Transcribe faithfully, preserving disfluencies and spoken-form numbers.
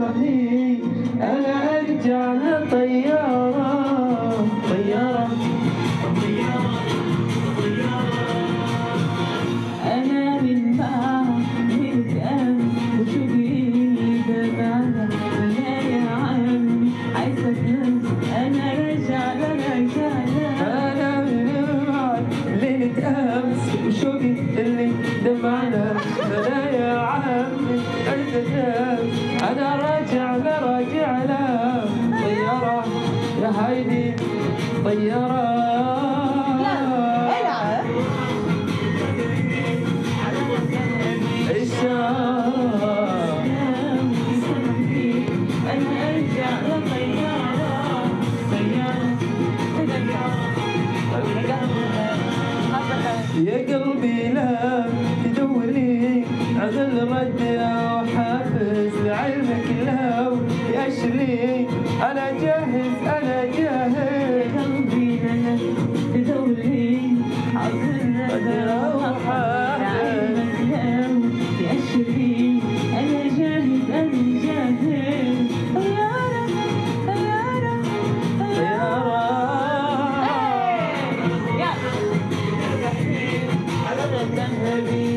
سامحني أنا أرجع لطيارة طيارة أنا من بعد الأم وشوقي دمعنا ولا يا عمي عايزة فلوس أنا راجع لا راجع لا أنا من بعد ليلة أمس وشوقي اللي دمعنا لا يا عمي أنا راجع لا راجع لا طيارة يا هايدي طيارة لا العب أنا أرجع لطيارة يا قلبي لا تدوري على الرد وحافز لعلمك لو يشري أنا جاهز أنا جاهز قلبي لا تدوري على الرد وحافز لعلمك لو يشري أنا جاهز أنا جاهز طيارة طيارة طيارة على الرد